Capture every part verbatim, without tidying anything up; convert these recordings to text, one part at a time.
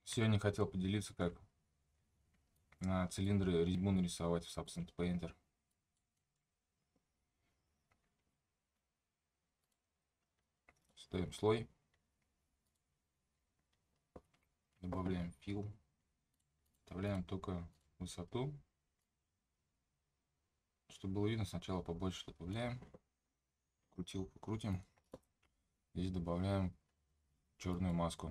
Сегодня хотел поделиться, как на цилиндры резьбу нарисовать в Substance Painter. Ставим слой, добавляем fill, вставляем только высоту, чтобы было видно. Сначала побольше добавляем, крутилку крутим, здесь добавляем черную маску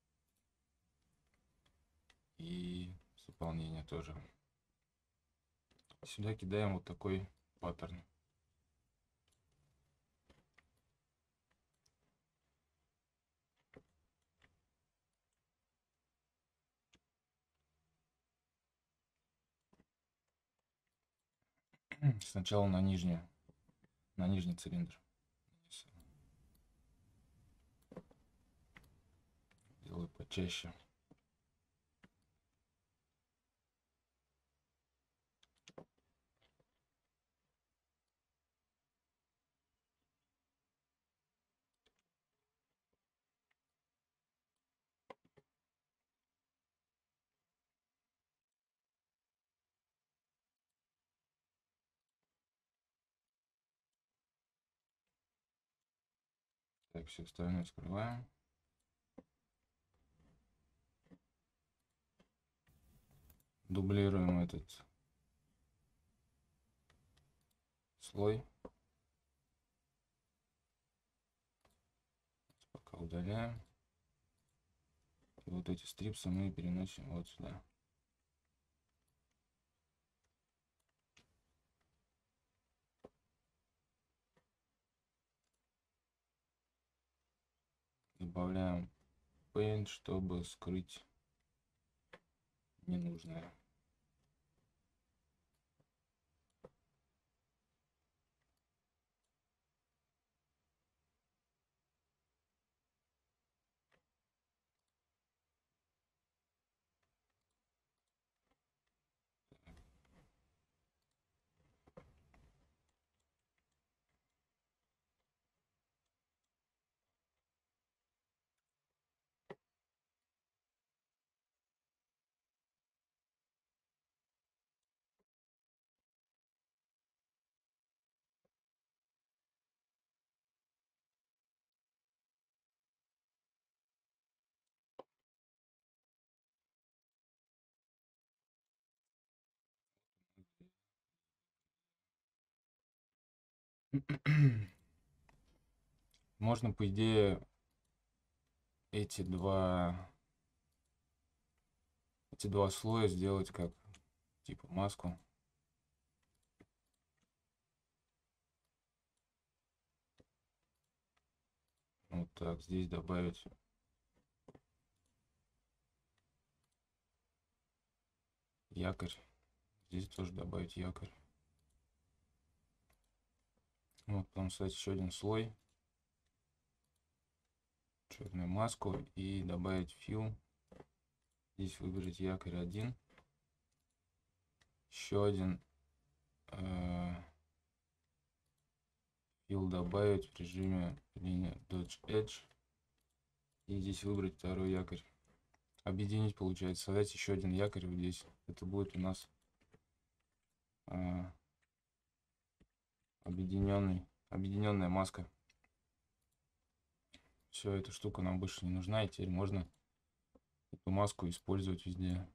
и заполнение тоже. Сюда кидаем вот такой паттерн. Сначала на нижнюю, на нижний цилиндр. Делаю почаще. Так, все остальное скрываем. Дублируем этот слой. Пока удаляем. И вот эти стрипсы мы переносим вот сюда. Добавляем Paint, чтобы скрыть ненужное. Можно, по идее, эти два эти два слоя сделать как типа маску. Вот так, здесь добавить якорь. Здесь тоже добавить якорь. Вот, потом создать еще один слой. Черную маску и добавить fill. Здесь выбрать якорь один. Еще один э, fill добавить в режиме линия Dodge Edge. И здесь выбрать второй якорь. Объединить, получается, создать еще один якорь вот здесь. Это будет у нас э, объединенный, объединенная маска. Все, эта штука нам больше не нужна, и теперь можно эту маску использовать везде.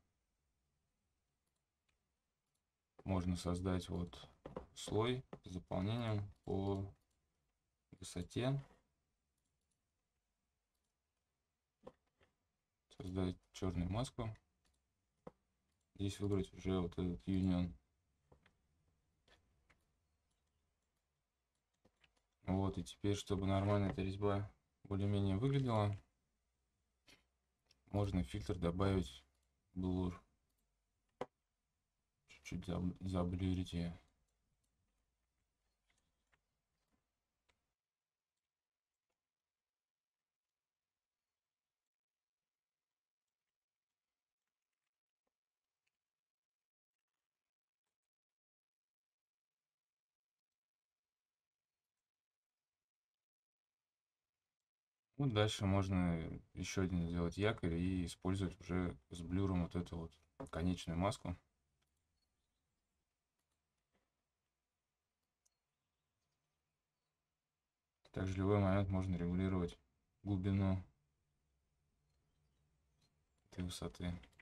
Можно создать вот слой с заполнением по высоте. Создать черную маску. Здесь выбрать уже вот этот Union. Вот, и теперь, чтобы нормально эта резьба более-менее выглядела, можно фильтр добавить Blur. Чуть-чуть заблюрить ее. Ну, дальше можно еще один сделать якорь и использовать уже с блюром вот эту вот конечную маску. Также в любой момент можно регулировать глубину этой высоты.